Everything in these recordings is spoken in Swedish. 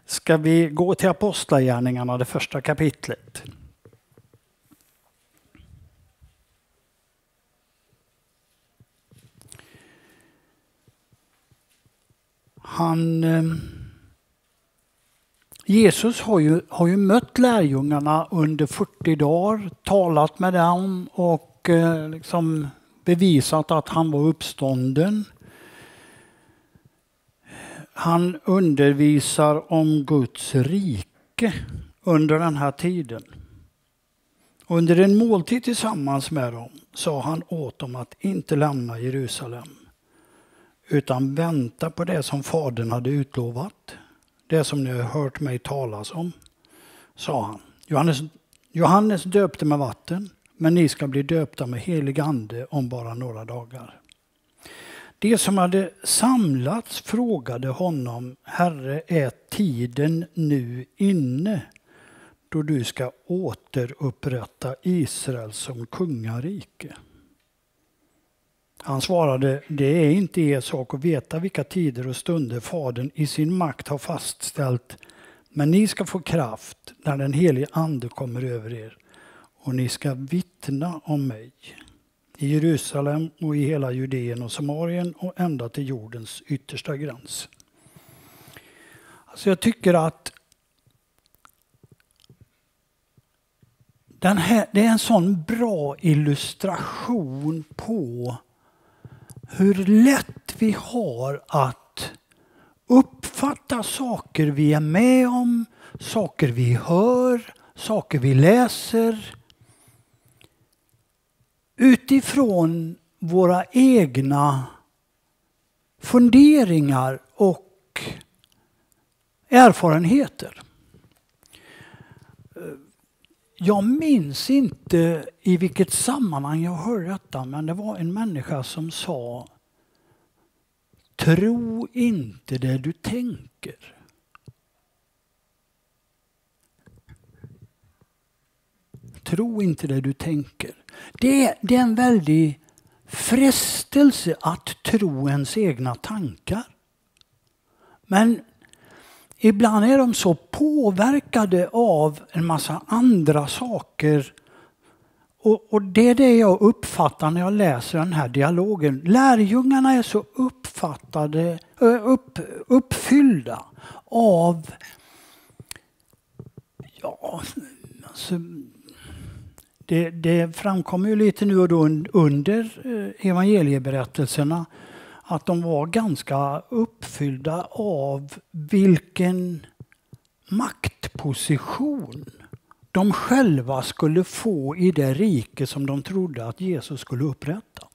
Ska vi gå till Apostlagärningarna, det första kapitlet. Jesus har ju mött lärjungarna under 40 dagar, talat med dem och liksom bevisat att han var uppstånden. Han undervisar om Guds rike under den här tiden. Under en måltid tillsammans med dem sa han åt dem att inte lämna Jerusalem, utan vänta på det som Fadern hade utlovat. Det som ni har hört mig talas om, sa han. Johannes döpte med vatten, men ni ska bli döpta med helig ande om bara några dagar. De som hade samlats frågade honom: Herre, är tiden nu inne då du ska återupprätta Israel som kungarike? Han svarade: det är inte er sak att veta vilka tider och stunder Fadern i sin makt har fastställt, men ni ska få kraft när den helige ande kommer över er, och ni ska vittna om mig i Jerusalem och i hela Judeen och Samarien och ända till jordens yttersta gräns. Alltså jag tycker att det är en sån bra illustration på hur lätt vi har att uppfatta saker vi är med om, saker vi hör, saker vi läser utifrån våra egna funderingar och erfarenheter. Jag minns inte i vilket sammanhang jag hörde detta, men det var en människa som sa: tro inte det du tänker. Tro inte det du tänker. Det är en väldig frestelse att tro ens egna tankar. Men ibland är de så påverkade av en massa andra saker. Och det är det jag uppfattar när jag läser den här dialogen. Lärjungarna är så uppfyllda av det framkommer ju lite nu och då under evangelieberättelserna att de var ganska uppfyllda av vilken maktposition de själva skulle få i det rike som de trodde att Jesus skulle upprätta.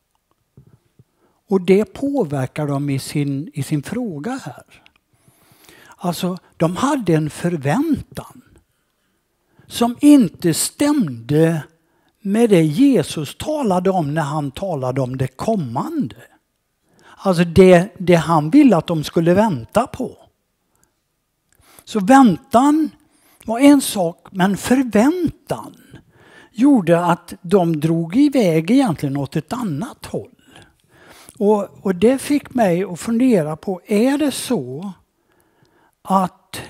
Och det påverkar dem i sin fråga här. Alltså, de hade en förväntan som inte stämde med det Jesus talade om när han talade om det kommande. Alltså det han ville att de skulle vänta på. Så väntan var en sak, men förväntan gjorde att de drog iväg egentligen åt ett annat håll. Och det fick mig att fundera på, är det så att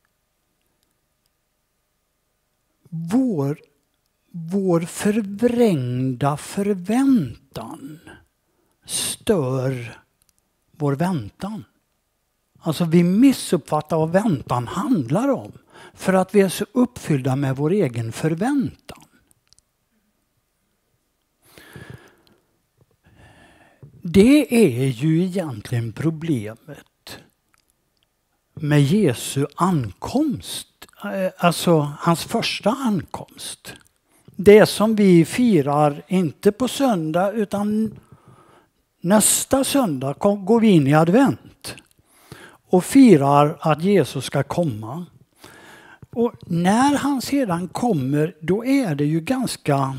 vår förvrängda förväntan stör vår väntan? Alltså vi missuppfattar vad väntan handlar om för att vi är så uppfyllda med vår egen förväntan. Det är ju egentligen problemet med Jesu ankomst. Alltså hans första ankomst. Det som vi firar inte på söndag utan nästa söndag går vi in i advent och firar att Jesus ska komma. Och när han sedan kommer, då är det ju ganska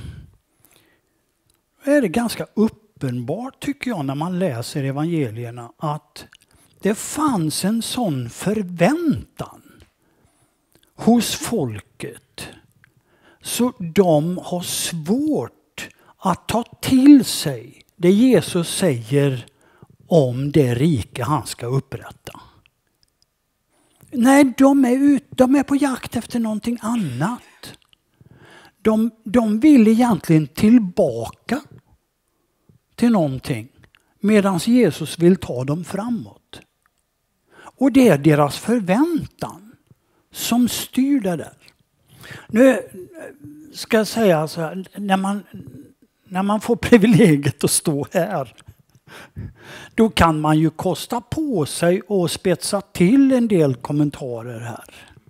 uppenbart, tycker jag, när man läser evangelierna, att det fanns en sån förväntan hos folket så de har svårt att ta till sig det Jesus säger om det rike han ska upprätta. Nej, de är på jakt efter någonting annat. De vill egentligen tillbaka till någonting medan Jesus vill ta dem framåt. Och det är deras förväntan som styr det där. Nu ska jag säga så här, när man får privilegiet att stå här, då kan man ju kosta på sig och spetsa till en del kommentarer här.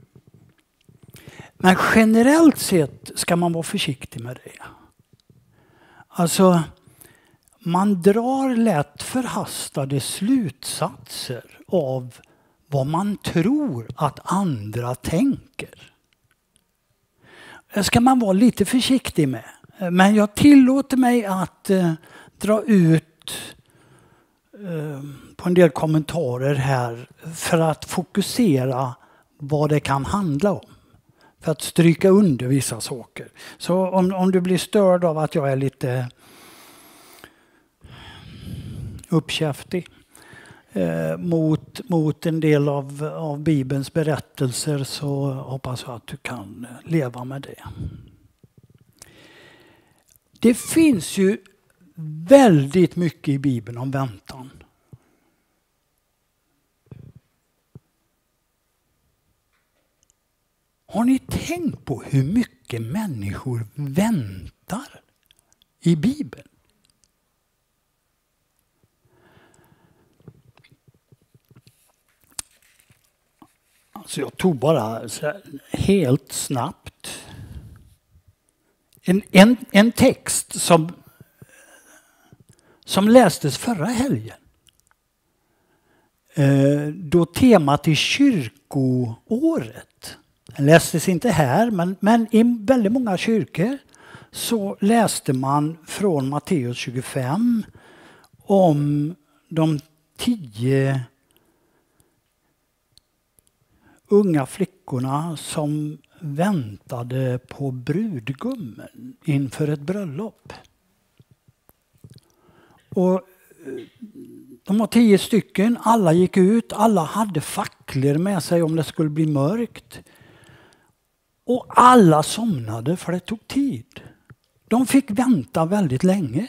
Men generellt sett ska man vara försiktig med det. Alltså, man drar lätt förhastade slutsatser av vad man tror att andra tänker. Det ska man vara lite försiktig med. Men jag tillåter mig att dra ut på en del kommentarer här för att fokusera vad det kan handla om. För att stryka under vissa saker. Så om du blir störd av att jag är lite uppkäftig mot en del av Bibelns berättelser, så hoppas jag att du kan leva med det. Det finns ju väldigt mycket i Bibeln om väntan. Har ni tänkt på hur mycket människor väntar i Bibeln? Alltså jag tog bara så här, helt snabbt en text som lästes förra helgen. Då temat i kyrkoåret. Den lästes inte här, men i väldigt många kyrkor så läste man från Matteus 25 om de 10 unga flickorna som väntade på brudgummen inför ett bröllop. Och de var 10 stycken, alla gick ut, alla hade facklor med sig om det skulle bli mörkt. Och alla somnade för det tog tid. De fick vänta väldigt länge.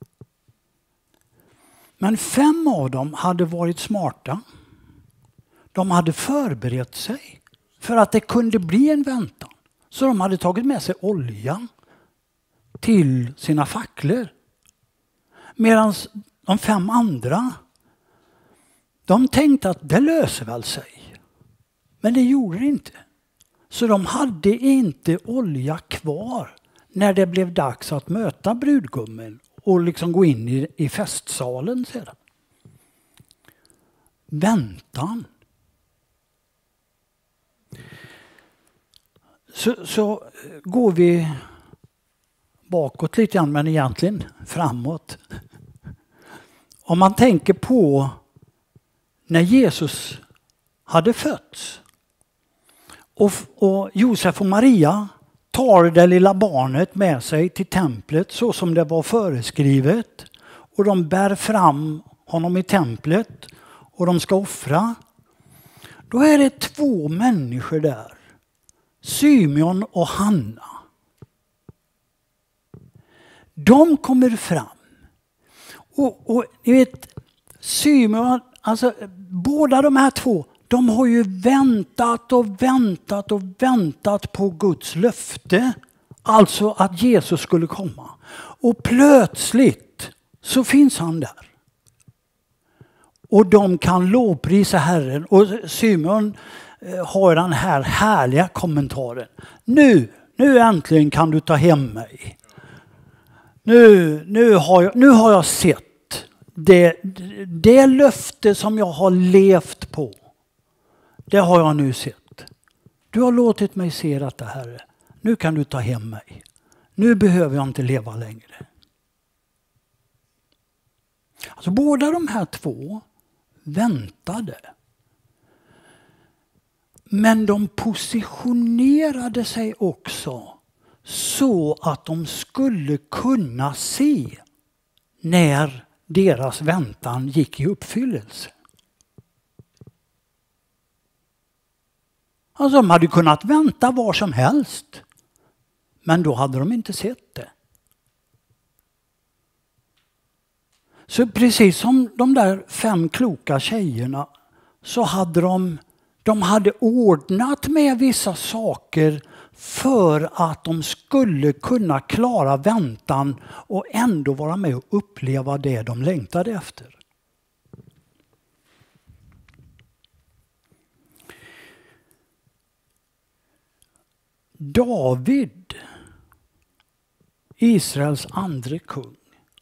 Men 5 av dem hade varit smarta. De hade förberett sig för att det kunde bli en väntan. Så de hade tagit med sig olja till sina facklor. Medan de 5 andra, de tänkte att det löser väl sig. Men det gjorde det inte. Så de hade inte olja kvar när det blev dags att möta brudgummen och liksom gå in i festsalen sedan. Väntan. Så går vi bakåt lite grann, men egentligen framåt. Om man tänker på när Jesus hade fötts och Josef och Maria tar det lilla barnet med sig till templet så som det var föreskrivet, och de bär fram honom i templet och de ska offra. Då är det 2 människor där. Symeon och Hanna. De kommer fram. Och ni vet, Symeon, alltså båda de här 2, de har ju väntat och väntat och väntat på Guds löfte. Alltså att Jesus skulle komma. Och plötsligt så finns han där. Och de kan lovprisa Herren. Och Symeon har den här härliga kommentaren. Nu äntligen kan du ta hem mig. Nu har jag sett det löfte som jag har levt på. Det har jag nu sett. Du har låtit mig se detta, Herre. Nu kan du ta hem mig. Nu behöver jag inte leva längre. Alltså båda de här 2 väntade. Men de positionerade sig också så att de skulle kunna se när deras väntan gick i uppfyllelse. Alltså, de hade kunnat vänta var som helst. Men då hade de inte sett det. Så precis som de där 5 kloka tjejerna så hade de hade ordnat med vissa saker för att de skulle kunna klara väntan och ändå vara med och uppleva det de längtade efter. David, Israels andre kung,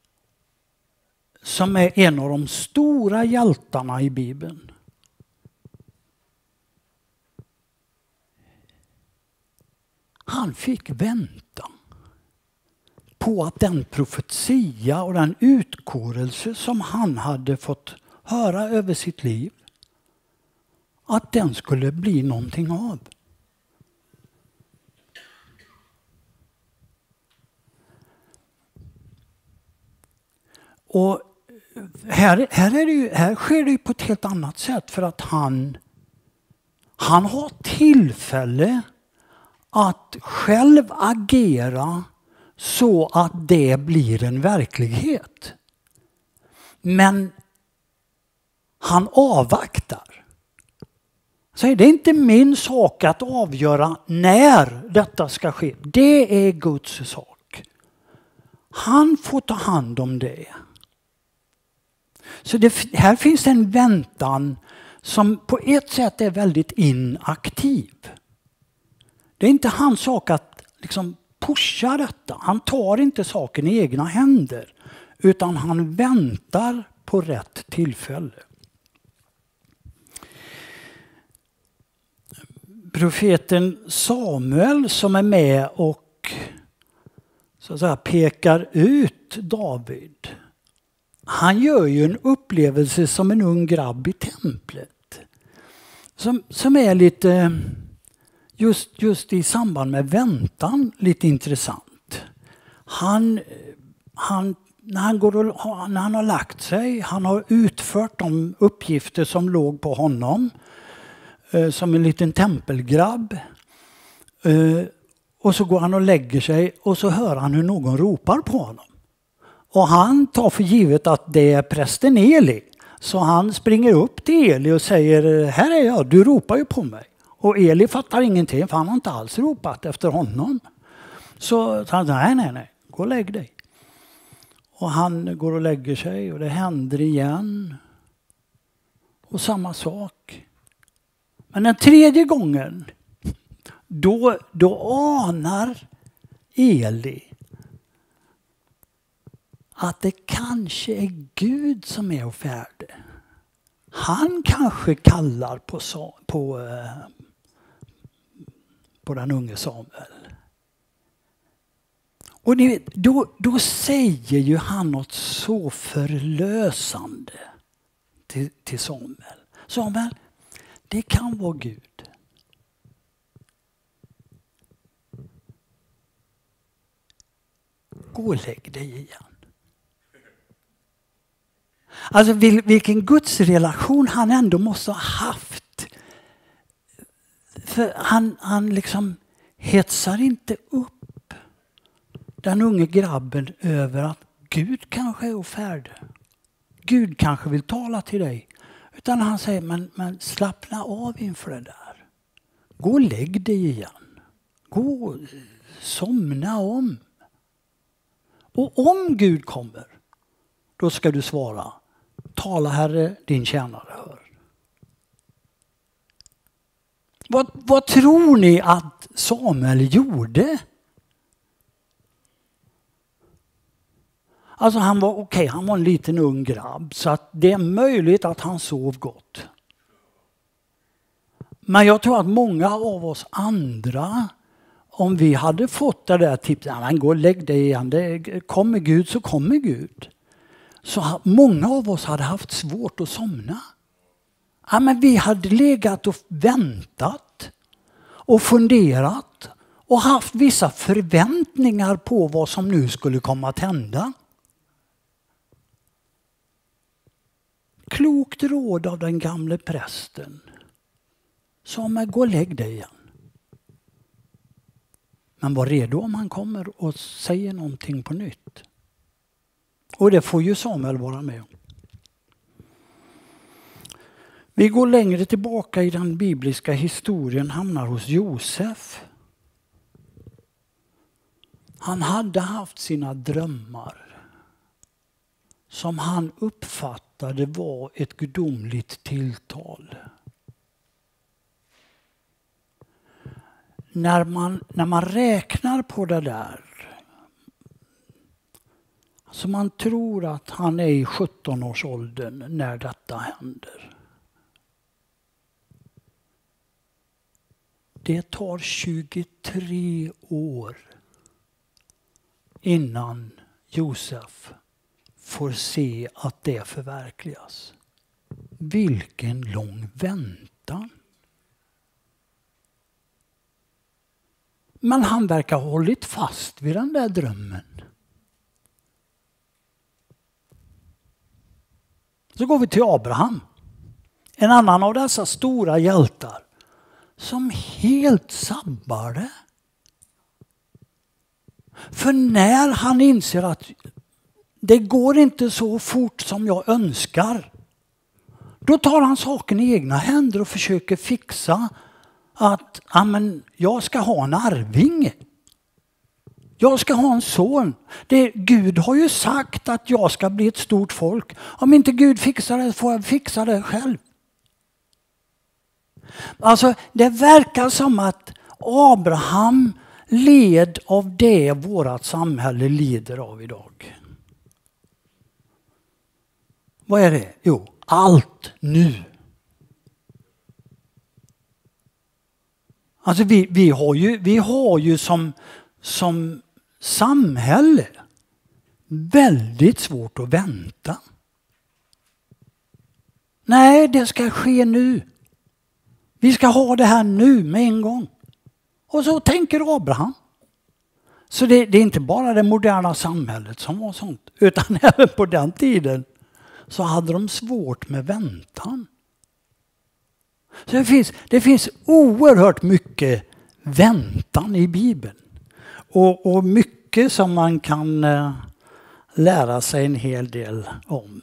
som är en av de stora hjältarna i Bibeln. Han fick vänta på att den profetia och den utkårelse som han hade fått höra över sitt liv, att den skulle bli någonting av. Och här sker det ju på ett helt annat sätt, för att han har tillfälle att själv agera så att det blir en verklighet. Men han avvaktar. Så det är inte min sak att avgöra när detta ska ske. Det är Guds sak. Han får ta hand om det. Så här finns en väntan som på ett sätt är väldigt inaktiv. Det är inte hans sak att liksom pusha detta. Han tar inte saken i egna händer, utan han väntar på rätt tillfälle. Profeten Samuel som är med och så att säga pekar ut David. Han gör ju en upplevelse som en ung grabb i templet. Som är lite, just i samband med väntan, lite intressant. När han har lagt sig, han har utfört de uppgifter som låg på honom. Som en liten tempelgrabb. Och så går han och lägger sig och så hör han hur någon ropar på honom. Och han tar för givet att det är prästen Eli. Så han springer upp till Eli och säger, här är jag, du ropar ju på mig. Och Eli fattar ingenting, för han har inte alls ropat efter honom. Så han säger, nej, gå och lägg dig. Och han går och lägger sig och det händer igen. Och samma sak. Men den tredje gången, då anar Eli att det kanske är Gud som är och färdig. Han kanske kallar på den unge Samuel. Och ni vet, då säger ju han något så förlösande till Samuel. Samuel, det kan vara Gud. Gå och lägg dig igen. Alltså vilken gudsrelation han ändå måste ha haft. För han liksom hetsar inte upp den unge grabben över att Gud kanske är ofärdig. Gud kanske vill tala till dig. Utan han säger, men slappna av inför det där. Gå och lägg dig igen. Gå och somna om. Och om Gud kommer, då ska du svara, tala Herre, din tjänare hör. Vad tror ni att Samuel gjorde? Alltså han var en liten ung grabb, så att det är möjligt att han sov gott. Men jag tror att många av oss andra, om vi hade fått det där tipset, gå och lägg dig igen, kommer Gud så kommer Gud. Så många av oss hade haft svårt att somna. Ja, men vi hade legat och väntat och funderat och haft vissa förväntningar på vad som nu skulle komma att hända. Klokt råd av den gamle prästen. sa mig, gå och lägg dig igen. Men var redo om han kommer och säger någonting på nytt. Och det får ju Samuel vara med om. Vi går längre tillbaka i den bibliska historien, hamnar hos Josef. Han hade haft sina drömmar som han uppfattade var ett gudomligt tilltal. När man räknar på det där, så man tror att han är i 17-årsåldern när detta händer. Det tar 23 år innan Josef får se att det förverkligas. Vilken lång väntan. Men han verkar ha hållit fast vid den där drömmen. Så går vi till Abraham. En annan av dessa stora hjältar som helt sabbade. För när han inser att det går inte så fort som jag önskar, då tar han saken i egna händer och försöker fixa att jag ska ha en arvinge. Jag ska ha en son. Gud har ju sagt att jag ska bli ett stort folk. Om inte Gud fixar det får jag fixa det själv. Alltså det verkar som att Abraham led av det vårat samhälle lider av idag. Vad är det? Jo, allt nu. Alltså vi har ju som samhälle väldigt svårt att vänta. Nej, det ska ske nu. Vi ska ha det här nu med en gång. Och så tänker Abraham. Så det är inte bara det moderna samhället som var sånt, utan även på den tiden så hade de svårt med väntan. Så det finns oerhört mycket väntan i Bibeln. Och mycket som man kan lära sig en hel del om.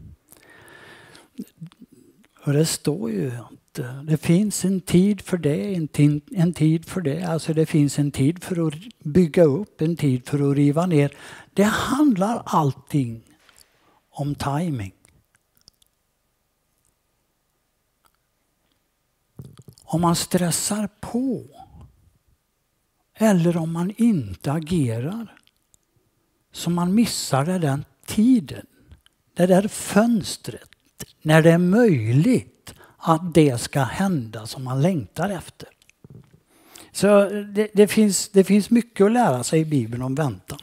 Och det står ju att det finns en tid för det, en tid för det. Alltså det finns en tid för att bygga upp, en tid för att riva ner. Det handlar allting om timing. Om man stressar på eller om man inte agerar så man missar den tiden, det där fönstret, när det är möjligt att det ska hända som man längtar efter. Så det finns mycket att lära sig i Bibeln om väntan.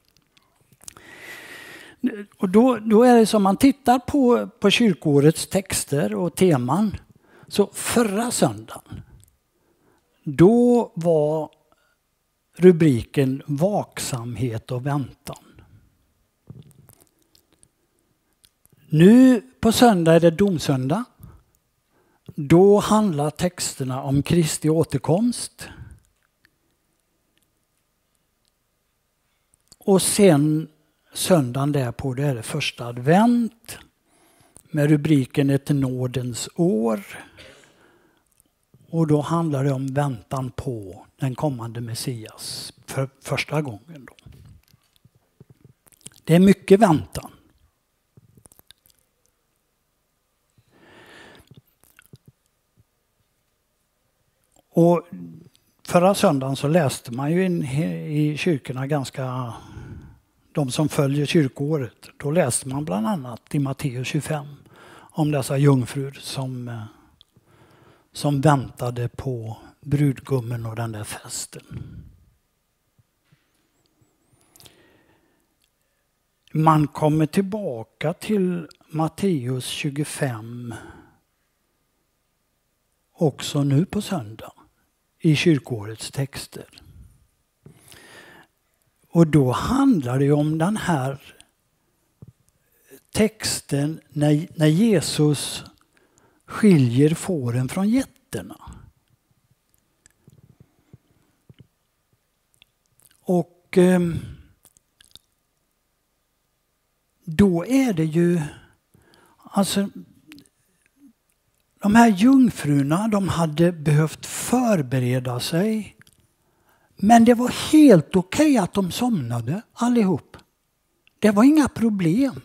Och då är det som man tittar på kyrkårets texter och teman. Så förra söndagen, då var rubriken vaksamhet och väntan. Nu på söndag är det domsöndag. Då handlar texterna om Kristi återkomst. Och sen söndagen därpå, det är det första advent med rubriken ett nådens år. Och då handlar det om väntan på den kommande Messias för första gången. Då. Det är mycket väntan. Och förra söndagen så läste man ju i kyrkorna de som följer kyrkåret. Då läste man bland annat i Matteus 25 om dessa jungfrur som väntade på brudgummen och den där festen. Man kommer tillbaka till Matteus 25 också nu på söndag i kyrkårets texter. Och då handlar det om den här texten när Jesus skiljer fåren från getterna. Och då är det ju, alltså de här jungfrurna, de hade behövt förbereda sig. Men det var helt okej att de somnade allihop. Det var inga problem.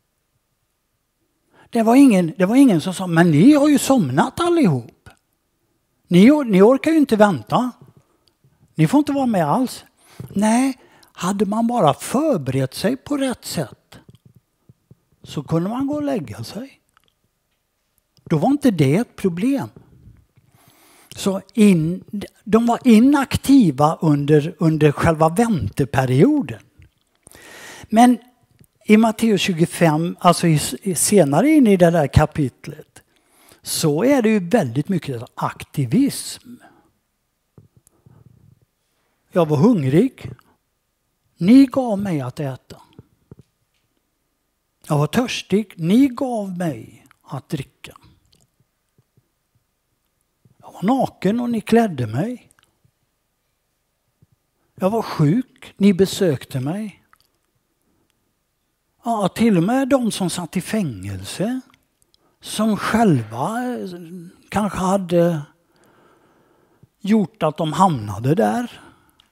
Det var ingen som sa, men ni har ju somnat allihop. Ni orkar ju inte vänta. Ni får inte vara med alls. Nej, hade man bara förberett sig på rätt sätt så kunde man gå och lägga sig. Då var inte det ett problem. Så de var inaktiva under själva vänteperioden. Men i Matteus 25, alltså senare in i det där kapitlet, så är det ju väldigt mycket aktivism. Jag var hungrig. Ni gav mig att äta. Jag var törstig. Ni gav mig att dricka. Jag var naken och ni klädde mig. Jag var sjuk. Ni besökte mig. Ja, till och med de som satt i fängelse, som själva kanske hade gjort att de hamnade där.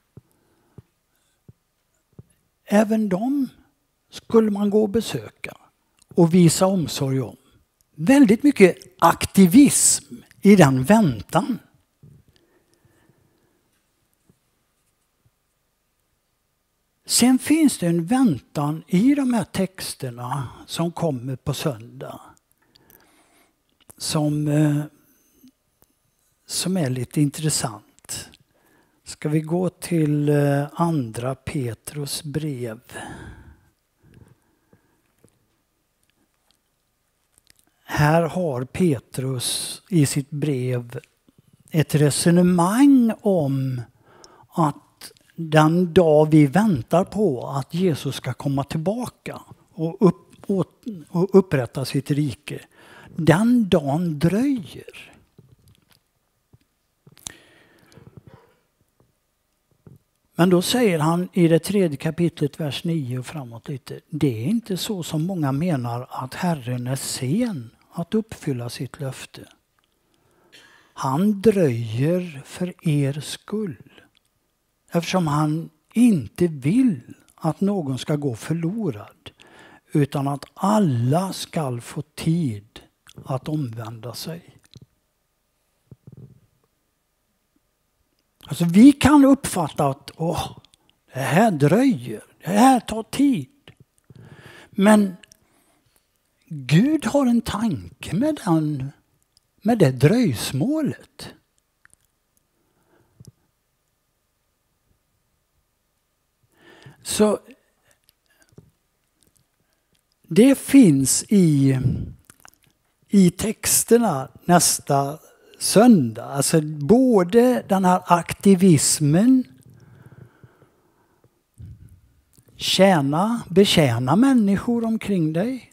Även de skulle man gå och besöka och visa omsorg om. Väldigt mycket aktivism i den väntan. Sen finns det en väntan i de här texterna som kommer på söndag. Som är lite intressant. Ska vi gå till andra Petrus brev. Här har Petrus i sitt brev ett resonemang om att den dag vi väntar på att Jesus ska komma tillbaka och upprätta sitt rike, den dagen dröjer. Men då säger han i det 3:e kapitlet, vers 9 och framåt lite. Det är inte så som många menar att Herren är sen att uppfylla sitt löfte. Han dröjer för er skull. Eftersom han inte vill att någon ska gå förlorad, utan att alla ska få tid att omvända sig. Alltså vi kan uppfatta att det här dröjer, det här tar tid. Men Gud har en tanke med det dröjsmålet. Så det finns i texterna nästa söndag. Alltså både den här aktivismen, betjäna människor omkring dig.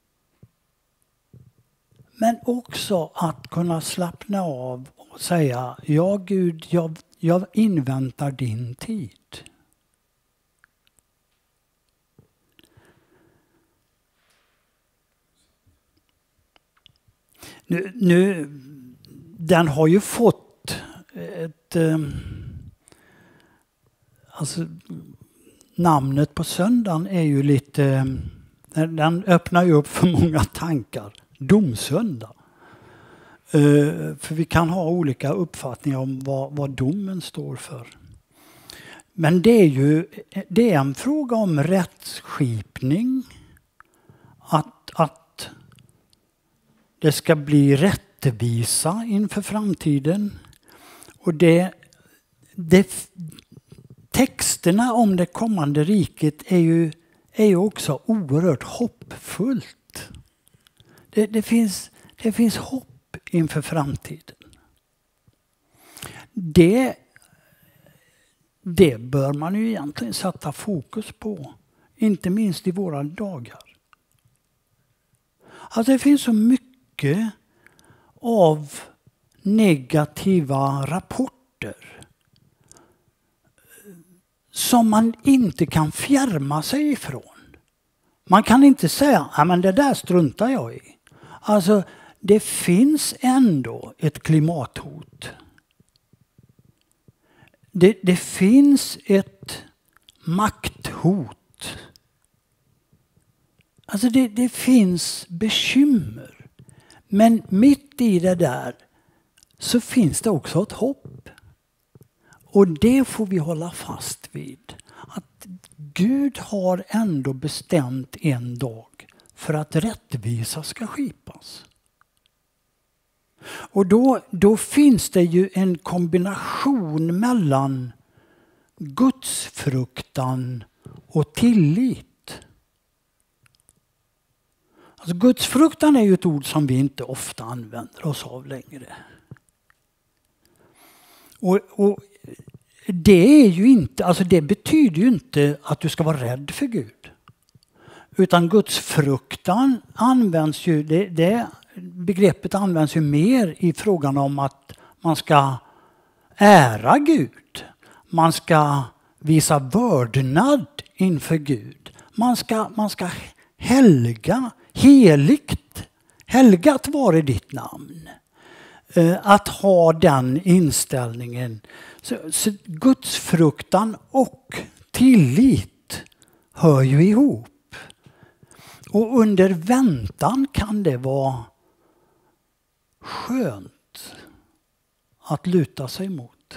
Men också att kunna slappna av och säga, ja Gud, jag inväntar din tid. Nu den har ju fått alltså namnet på söndagen är ju lite, den öppnar ju upp för många tankar. Domsöndag. För vi kan ha olika uppfattningar om vad domen står för. Men det är en fråga om rättsskipning. Att det ska bli rättvisa inför framtiden. Och texterna om det kommande riket är ju också oerhört hoppfullt. Det finns hopp inför framtiden. Det bör man ju egentligen sätta fokus på. Inte minst i våra dagar. Alltså det finns så mycket av negativa rapporter som man inte kan fjärma sig ifrån. Man kan inte säga, ja men det där struntar jag i. Alltså, det finns ändå ett klimathot. Det finns ett makthot. Alltså det finns bekymmer. Men mitt i det där så finns det också ett hopp. Och det får vi hålla fast vid. Att Gud har ändå bestämt en dag för att rättvisa ska skipas. Och då finns det ju en kombination mellan gudsfruktan och tillit. Alltså gudsfruktan är ju ett ord som vi inte ofta använder oss av längre. Och det är ju inte, alltså det betyder ju inte att du ska vara rädd för Gud. Utan gudsfruktan används ju, det begreppet används ju mer i frågan om att man ska ära Gud. Man ska visa vördnad inför Gud. Man ska helgat vare ditt namn. Att ha den inställningen. Så gudsfruktan och tillit hör ju ihop. Och under väntan kan det vara skönt att luta sig mot.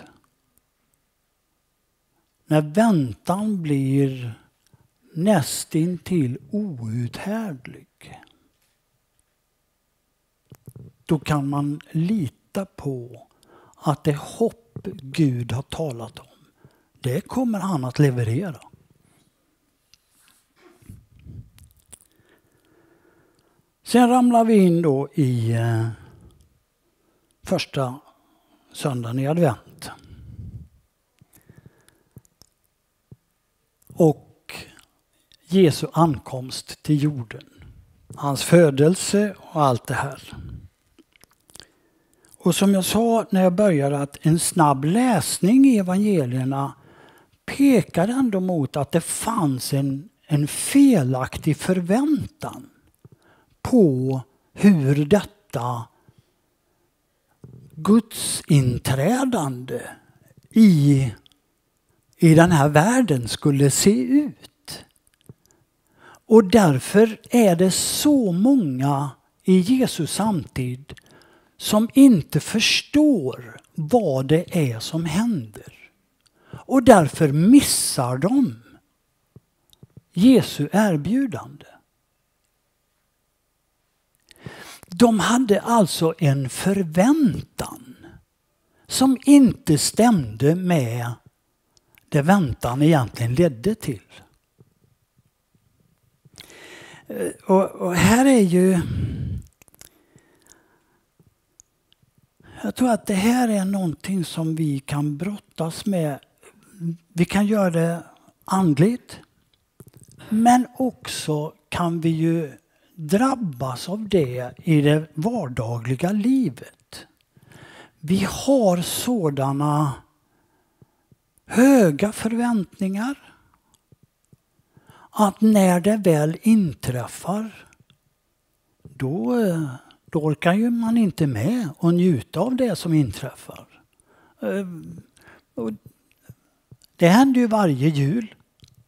När väntan blir nästintill outhärdlig, då kan man lita på att det hopp Gud har talat om, det kommer han att leverera. Sen ramlar vi in då i första söndagen i advent. Och Jesu ankomst till jorden. Hans födelse och allt det här. Och som jag sa när jag började, att en snabb läsning i evangelierna pekar ändå mot att det fanns en felaktig förväntan på hur detta Guds inträdande i den här världen skulle se ut. Och därför är det så många i Jesus samtid som inte förstår vad det är som händer. Och därför missar de Jesu erbjudande. De hade alltså en förväntan som inte stämde med det väntan egentligen ledde till. Och här är ju... Jag tror att det här är någonting som vi kan brottas med. Vi kan göra det andligt. Men också kan vi ju drabbas av det i det vardagliga livet. Vi har sådana höga förväntningar att när det väl inträffar, då orkar ju man inte med och njuta av det som inträffar. Det händer ju varje jul.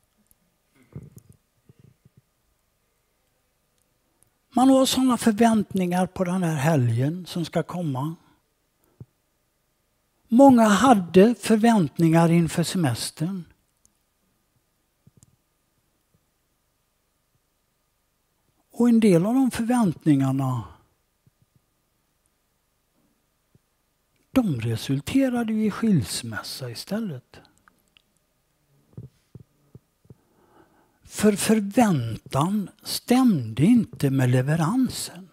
Man har sådana förväntningar på den här helgen som ska komma. Många hade förväntningar inför semestern. Och en del av de förväntningarna, de resulterade i skilsmässa istället. För förväntan stämde inte med leveransen.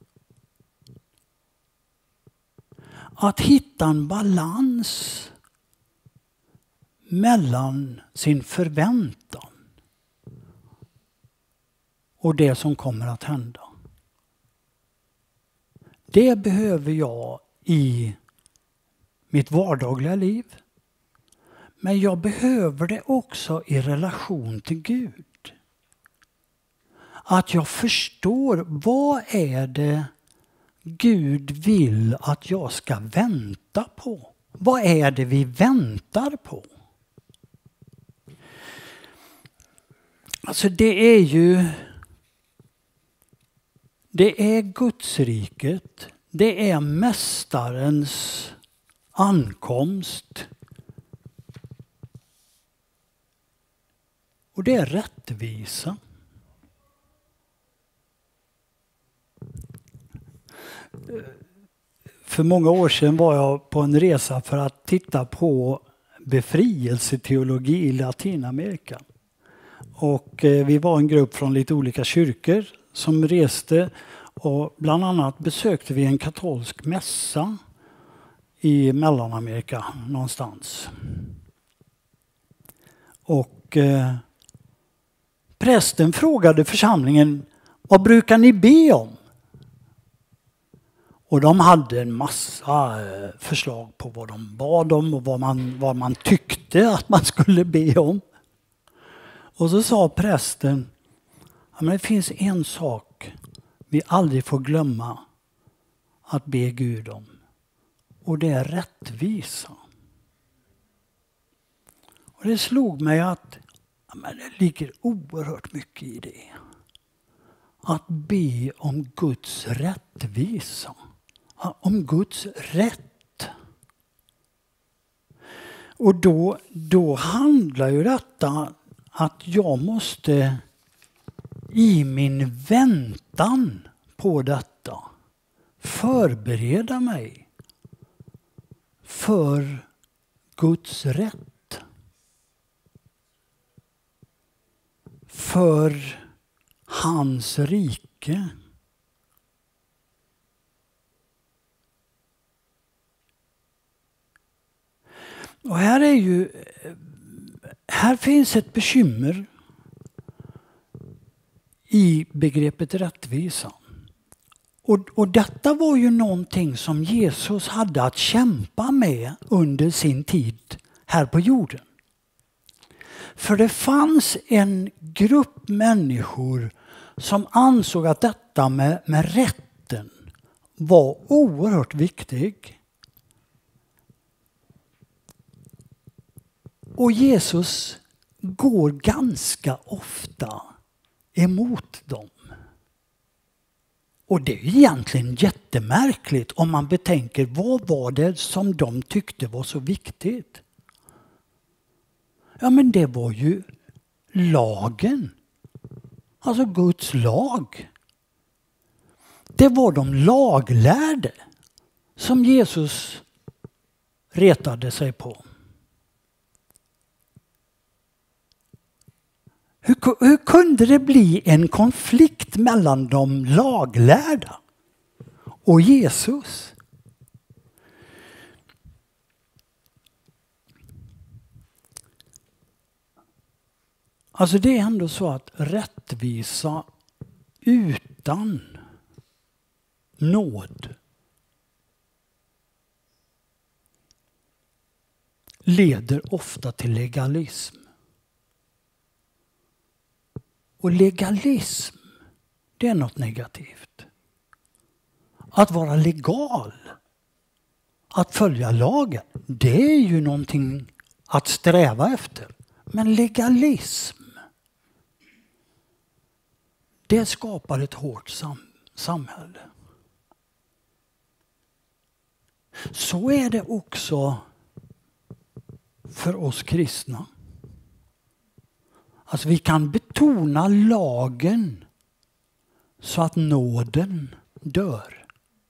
Att hitta en balans mellan sin förväntan och det som kommer att hända. Det behöver jag i mitt vardagliga liv. Men jag behöver det också i relation till Gud. Att jag förstår, vad är det Gud vill att jag ska vänta på? Vad är det vi väntar på? Alltså det är Gudsriket. Det är mästarens ankomst. Och det är rättvisa. För många år sedan var jag på en resa för att titta på befrielseteologi i Latinamerika. Och vi var en grupp från lite olika kyrkor som reste, och bland annat besökte vi en katolsk mässa i Mellanamerika någonstans. Och prästen frågade församlingen, vad brukar ni be om? Och de hade en massa förslag på vad de bad om och vad man tyckte att man skulle be om. Och så sa prästen, ja, men det finns en sak vi aldrig får glömma att be Gud om. Och det är rättvisa. Och det slog mig att men det ligger oerhört mycket i det. Att be om Guds rättvisa. Om Guds rätt. Och då handlar ju detta att jag måste i min väntan på detta förbereda mig för Guds rätt. För hans rike. Och här finns ett bekymmer i begreppet rättvisa. Och detta var ju någonting som Jesus hade att kämpa med under sin tid här på jorden. För det fanns en grupp människor som ansåg att detta med rätten var oerhört viktig. Och Jesus går ganska ofta emot dem. Och det är egentligen jättemärkligt om man betänker vad var det som de tyckte var så viktigt. Ja, men det var ju lagen. Alltså Guds lag. Det var de laglärde som Jesus retade sig på. Hur kunde det bli en konflikt mellan de laglärda och Jesus? Alltså det är ändå så att rättvisa utan nåd leder ofta till legalism. Och legalism, det är något negativt. Att vara legal, att följa lagen, det är ju någonting att sträva efter. Men legalism, det skapar ett hårt samhälle. Så är det också för oss kristna. Alltså vi kan betona lagen så att nåden dör.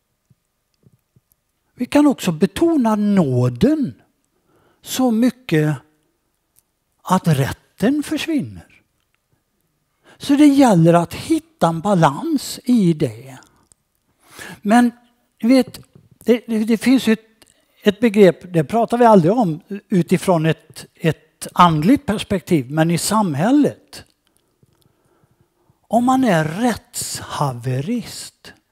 Vi kan också betona nåden så mycket att rätten försvinner. Så det gäller att hitta en balans i det. Men vet, det finns ju ett begrepp, det pratar vi aldrig om utifrån ett andligt perspektiv, men i samhället. Om man är rättshaverist,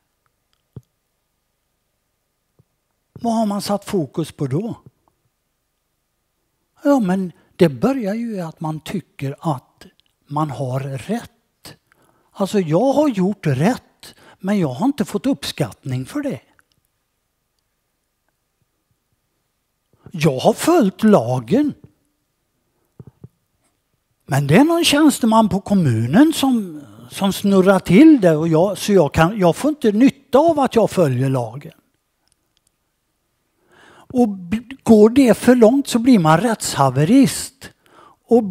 vad har man satt fokus på då? Ja, men det börjar ju i att man tycker att man har rätt. Alltså jag har gjort rätt, men jag har inte fått uppskattning för det. Jag har följt lagen. Men det är någon tjänsteman på kommunen som snurrar till det och jag får inte nytta av att jag följer lagen. Och går det för långt så blir man rättshaverist och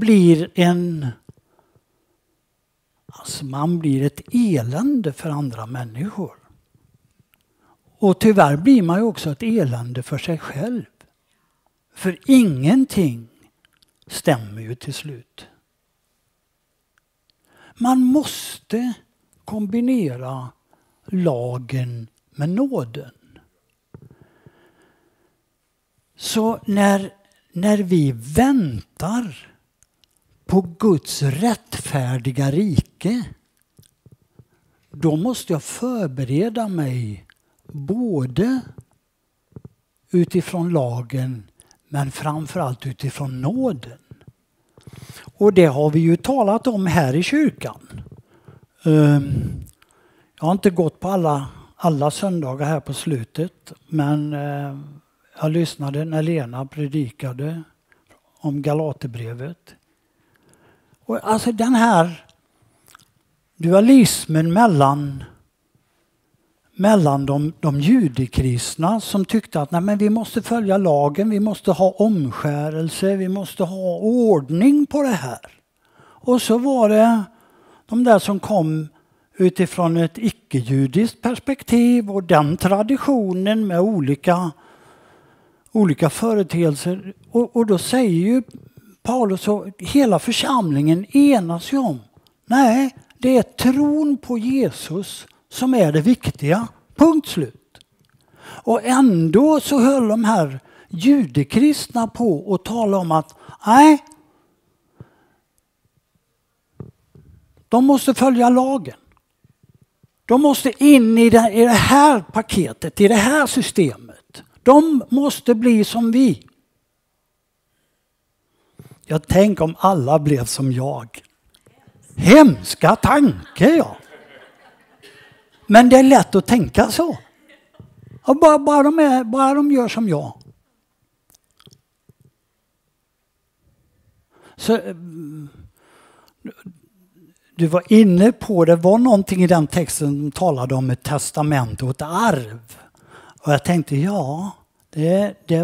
man blir ett elände för andra människor. Och tyvärr blir man ju också ett elände för sig själv. För ingenting stämmer ju till slut. Man måste kombinera lagen med nåden. Så när vi väntar på Guds rättfärdiga rike, då måste jag förbereda mig både utifrån lagen men framförallt utifrån nåden. Och det har vi ju talat om här i kyrkan. Jag har inte gått på alla söndagar här på slutet, men jag lyssnade när Lena predikade om Galaterbrevet. Och alltså den här dualismen mellan de judekristna som tyckte att nej, men vi måste följa lagen, vi måste ha omskärelse, vi måste ha ordning på det här. Och så var det de där som kom utifrån ett icke-judiskt perspektiv och den traditionen med olika företeelser. Och då säger ju Paulus och hela församlingen enas ju om, nej, det är tron på Jesus som är det viktiga. Punkt slut. Och ändå så höll de här judekristna på och tala om att nej, de måste följa lagen. De måste in i det här paketet, i det här systemet. De måste bli som vi. Jag tänker om alla blev som jag. Hemska tanke, ja. Men det är lätt att tänka så. Och bara de gör som jag. Så, du var inne på, det var någonting i den texten som talade om ett testament och ett arv. Och jag tänkte, ja, det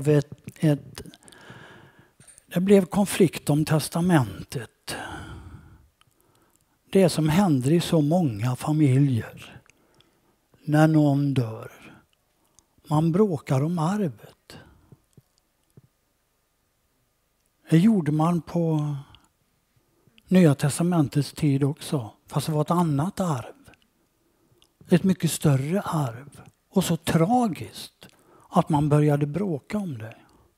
blev konflikt om testamentet. Det som händer i så många familjer när någon dör. Man bråkar om arvet. Det gjorde man på Nya testamentets tid också. Fast det var ett annat arv. Ett mycket större arv. Och så tragiskt att man började bråka om det.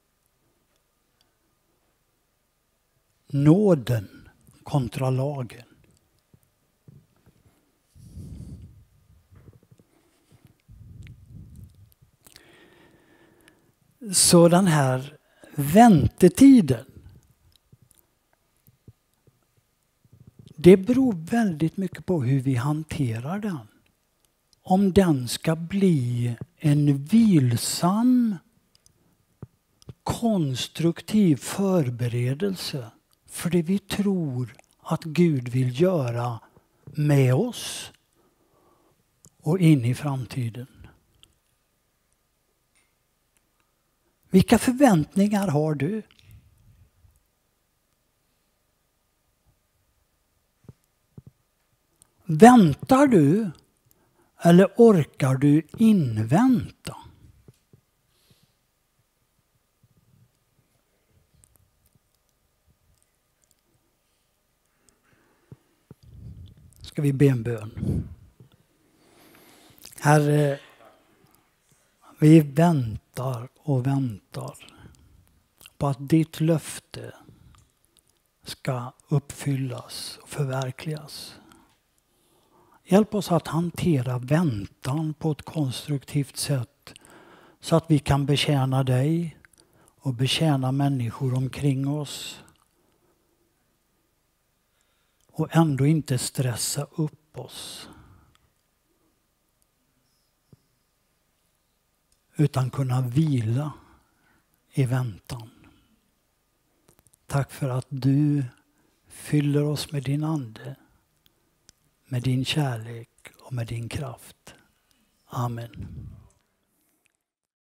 Nåden kontra lagen. Så den här väntetiden, det beror väldigt mycket på hur vi hanterar den. Om den ska bli en vilsam, konstruktiv förberedelse för det vi tror att Gud vill göra med oss och in i framtiden. Vilka förväntningar har du? Väntar du eller orkar du invänta? Ska vi be en bön? Herre, vi väntar och väntar på att ditt löfte ska uppfyllas och förverkligas. Hjälp oss att hantera väntan på ett konstruktivt sätt så att vi kan betjäna dig och betjäna människor omkring oss. Och ändå inte stressa upp oss. Utan kunna vila i väntan. Tack för att du fyller oss med din ande, med din kärlek och med din kraft. Amen.